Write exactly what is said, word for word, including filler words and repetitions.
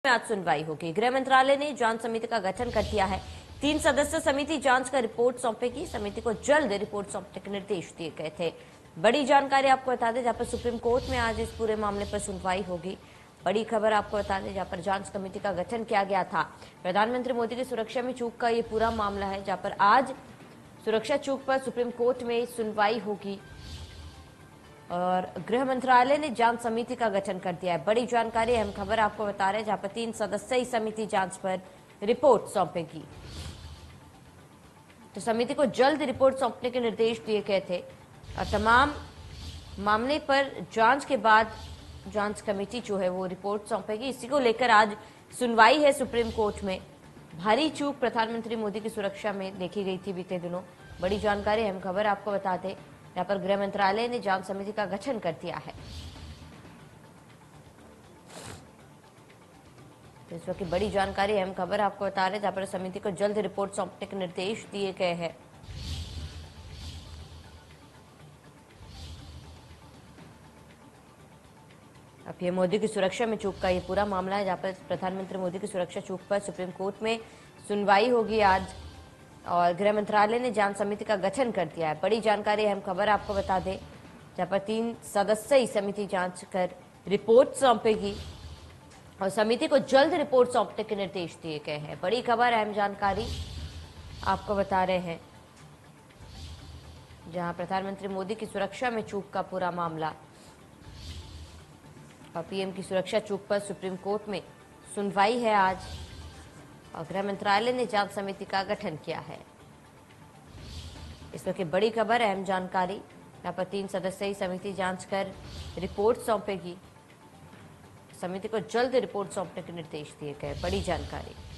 आज सुनवाई होगी। गृह मंत्रालय ने जांच समिति का गठन कर दिया है। तीन सदस्य समिति जांच का रिपोर्ट सौंपेगी। समिति को जल्द रिपोर्ट सौंपने के निर्देश दिए गए थे। बड़ी जानकारी आपको बता दें, जहां पर सुप्रीम कोर्ट में आज इस पूरे मामले पर सुनवाई होगी। बड़ी खबर आपको बता दें, जहां पर जांच कमेटी का गठन किया गया था। प्रधानमंत्री मोदी की सुरक्षा में चूक का ये पूरा मामला है, जहां पर आज सुरक्षा चूक पर सुप्रीम कोर्ट में सुनवाई होगी और गृह मंत्रालय ने जांच समिति का गठन कर दिया है। बड़ी जानकारी, अहम खबर आपको बता रहे हैं, जहां पर तीन सदस्यीय समिति जांच पर रिपोर्ट सौंपेगी। तो समिति को जल्द रिपोर्ट सौंपने के निर्देश दिए गए थे और तमाम मामले पर जांच के बाद जांच कमेटी जो है वो रिपोर्ट सौंपेगी। इसी को लेकर आज सुनवाई है सुप्रीम कोर्ट में। भारी चूक प्रधानमंत्री मोदी की सुरक्षा में देखी गई थी बीते दिनों। बड़ी जानकारी, अहम खबर आपको बता दें, यहाँ पर गृह मंत्रालय ने जांच समिति का गठन कर दिया है। तो इस वक्त की बड़ी जानकारी, अहम खबर आपको बता रहे हैं, जहां पर समिति को जल्द रिपोर्ट सौंपने के निर्देश दिए गए हैं। अब ये मोदी की सुरक्षा में चूक का ये पूरा मामला है, जहां पर प्रधानमंत्री मोदी की सुरक्षा चूक पर सुप्रीम कोर्ट में सुनवाई होगी आज और गृह मंत्रालय ने जांच समिति का गठन कर दिया है। बड़ी जानकारी, अहम खबर आपको बता दें, जहां पर तीन सदस्यीय समिति जांच कर रिपोर्ट सौंपेगी और समिति को जल्द रिपोर्ट सौंपने के निर्देश दिए गए हैं। बड़ी खबर, अहम जानकारी आपको बता रहे हैं, जहां प्रधानमंत्री मोदी की सुरक्षा में चूक का पूरा मामला और पीएम की सुरक्षा चूक पर सुप्रीम कोर्ट में सुनवाई है आज और गृह मंत्रालय ने जांच समिति का गठन किया है। इस वक्त की बड़ी खबर, अहम जानकारी, यहाँ पर तीन सदस्यीय समिति जांच कर रिपोर्ट सौंपेगी। समिति को जल्द रिपोर्ट सौंपने के निर्देश दिए गए। बड़ी जानकारी।